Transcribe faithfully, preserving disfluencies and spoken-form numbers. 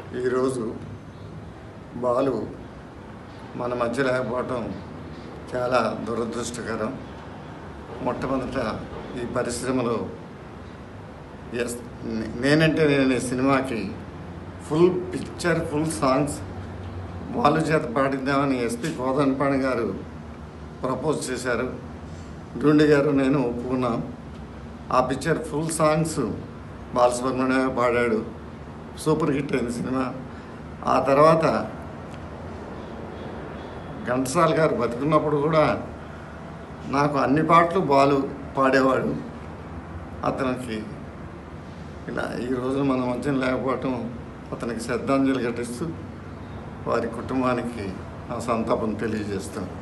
ఈరోజు బాలు మన మధ్య లేకపోవటం చాలా దురదృష్టకరం. మొట్టమొదట ఈ పరిశ్రమలో ఎస్ నేనంటే నేను ఈ సినిమాకి full picture full songs Balu చేత పాడిద్దామని ఎస్పి కోదండపాణి గారు ప్రపోజ్ చేశారు. గుండె గారు నేను ఒప్పుకున్నాం. ఆ పిక్చర్ ఫుల్ సాంగ్స్ బాలసుబ్రహ్మణ్యం పాడాడు. సూపర్ హిట్ అయిన సినిమా. ఆ తర్వాత ఘంటసాల గారు బతుకున్నప్పుడు కూడా నాకు అన్ని పాటలు బాలు పాడేవాడు. అతనికి ఇలా ఈరోజు మన మధ్యన లేకపోవటం అతనికి శ్రద్ధాంజలి ఘటిస్తూ వారి కుటుంబానికి నా సంతాపం తెలియజేస్తాను.